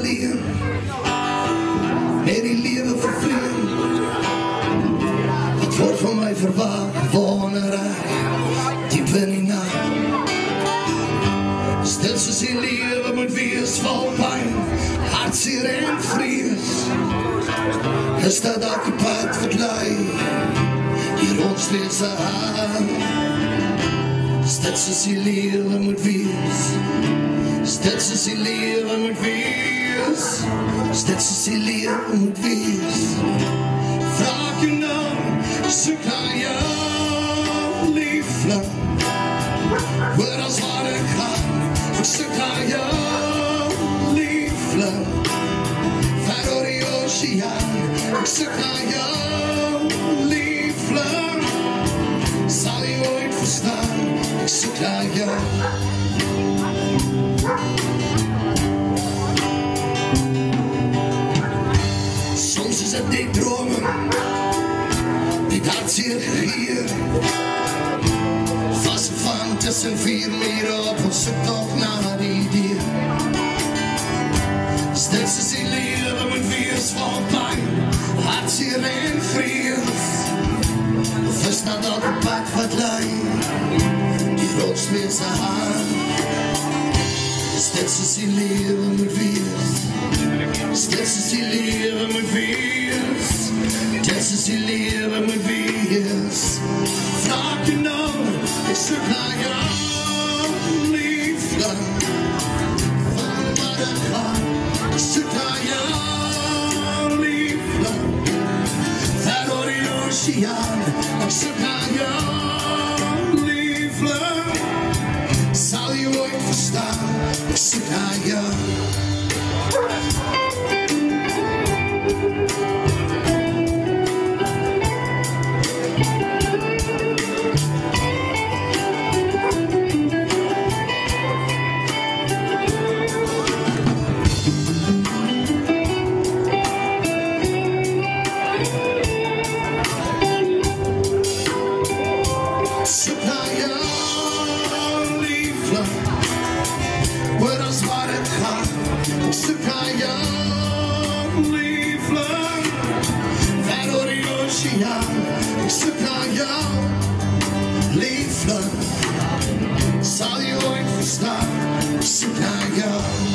alleen, met die lewe vervreemd. Het wordt van mij verwacht wanneer ek diep in die nacht. Stil soos die lewe moet wees, val pijn, hartseer en vrees. Is dat elke pad wat lei hier ons twee se hand. Is dit soos die lewe moet wees, is dit soos die lewe moet wees, is dit soos die lewe moet wees. Vraag jou nou, soek na jou liefling, hoor as waar ek gaan, ek soek na jou liefling, ver oor die oceaan, ek soek na jou liefling, sal jy ooit verstaan, ek soek na jou. Soms is het die dromen, die hartseer gegeer, vastgevang tussen vier mure op ons zoektocht na die deur. Dit soos die lewe moet wees van pijn, hartseer en vrees. Of is dat elke pad wat lei die rots weer sy hand. Is dit soos die lewe moet wees, is dit soos die lewe moet wees, dit soos die lewe moet wees. Vraag jy nou, ek soek na jou liefling, van wat ek gaan, ek soek na jou liefling, ver oor die oceaan, ek soek na jou liefling, sal jy ooit verstaan, ek soek na jou. Ek soek na jou liefling, sal jy ooit verstaan, ek soek na jou.